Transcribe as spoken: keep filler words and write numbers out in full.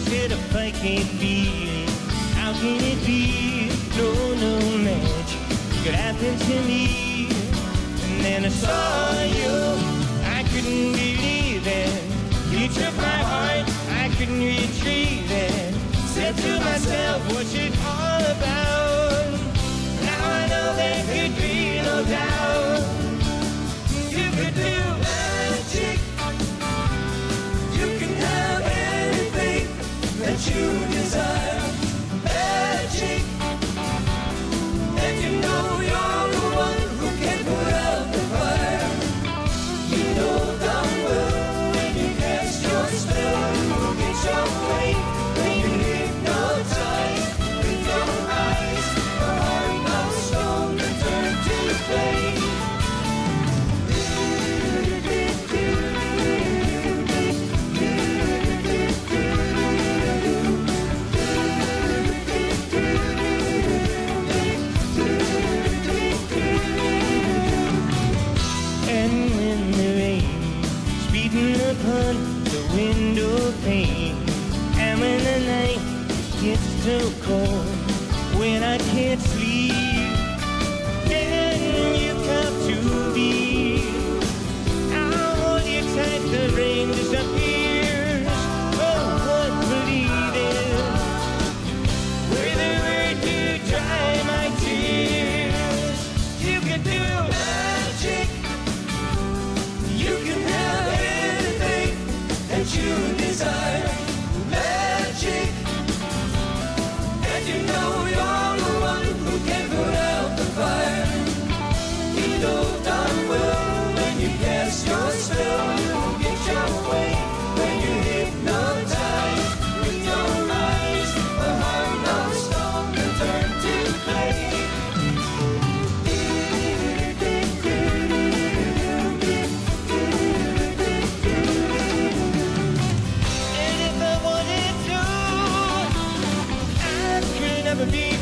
said if I can't feel it, how can it be? No, no magic could happen to me. And then I saw you, I couldn't believe it. You took my heart, I couldn't retrieve it. Said to myself, what's it all about? Now I know there could be no doubt. You could do magic. You can have anything that you desire. Magic. And you know you're the one who can put out the fire. You know damn well when you cast your spell, you will get your way. When you hypnotize with your eyes, a heart of stone to turn to clay. Upon the window pane, and when the night gets so cold, when I can't sleep, then you come to me. I'll hold you tight, the rain disappears. Oh, what believing, with a word to dry my tears. You can do magic. You can have that you desire. Magic. And you know you're the one who can put out the fire. You know darn well when you cast your spell, you will get your way. When you hypnotize with your eyes, a heart of stone will turn to clay. Never be